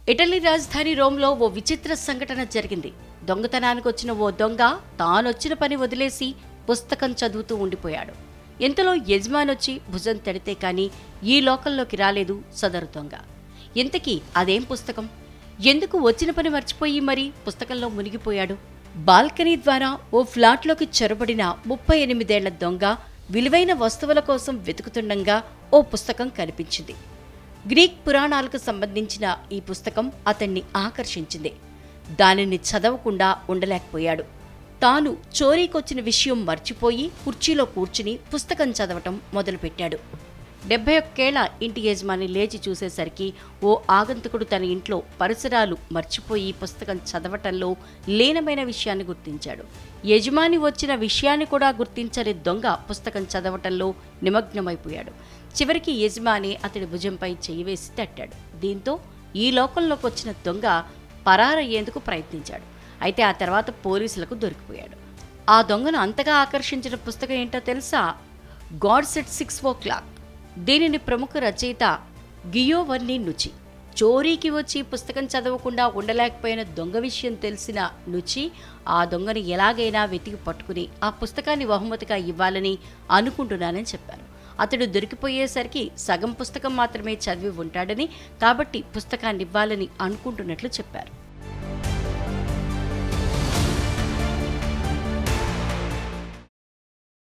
Italy రాజధాని రోమ్లో ఓ విచిత్ర సంఘటన జరిగింది. దొంగతనానికి వచ్చిన ఓ దొంగ తానొచ్చిన పని వదిలేసి పుస్తకం చదువుతూ ఉండిపోయాడు. ఇంతలో యజమానొచ్చి భుజం తడితే కానీ ఈ లోకంలోకి రాలేదు సదరు దొంగ. ఇంతకీ అదేం పుస్తకం? ఎందుకు వచ్చిన పని మర్చిపోయి మరీ పుస్తకంలో మునిగిపోయాడు? బాల్కనీ ద్వారా ఓ ఫ్లాట్లోకి చొరబడిన 38 ఏళ్ల దొంగ విలువైన వస్తువుల కోసం వెతుకుతుండగా ఓ పుస్తకం కనిపించింది. గ్రీక్ పురాణాలకు సంబంధించిన ఈ పుస్తకం అతన్ని ఆకర్షించింది. దానిని చదవకుండా ఉండలేకపోయాడు. తాను చోరీకొచ్చిన విషయం మర్చిపోయి కుర్చీలో కూర్చుని పుస్తకం చదవటం మొదలుపెట్టాడు. 71 ఏళ్ల ఇంటి యజమాని లేచి చూసేసరికి ఓ ఆగంతుకుడు తన ఇంట్లో పరిసరాలు మర్చిపోయి పుస్తకం చదవటంలో లీనమైన విషయాన్ని గుర్తించాడు. యజమాని వచ్చిన విషయాన్ని కూడా గుర్తించని దొంగ పుస్తకం చదవటంలో నిమగ్నమైపోయాడు. చివరికి యజమాని అతడి భుజంపై చెయ్యి వేసి తట్టాడు. దీంతో ఈ లోకంలోకి వచ్చిన దొంగ పరారయ్యేందుకు ప్రయత్నించాడు. అయితే ఆ తర్వాత పోలీసులకు దొరికిపోయాడు. ఆ దొంగను అంతగా ఆకర్షించిన పుస్తకం ఏంటో తెలుసా? God set 6 o'clock. దీనిని ప్రముఖ రచయిత గియోవన్నీ నుచి. చోరీకి వచ్చి పుస్తకం చదవకుండా ఉండలేకపోయిన దొంగ విషయం తెలిసిన నుచి ఆ దొంగని ఎలాగైనా వెతికి పట్టుకుని ఆ పుస్తకాన్ని బహుమతిగా ఇవ్వాలని అనుకుంటున్నానని చెప్పారు. అతడు దొరికిపోయేసరికి సగం పుస్తకం మాత్రమే చదివి ఉంటాడని, కాబట్టి పుస్తకాన్ని ఇవ్వాలని అనుకుంటున్నట్లు చెప్పారు.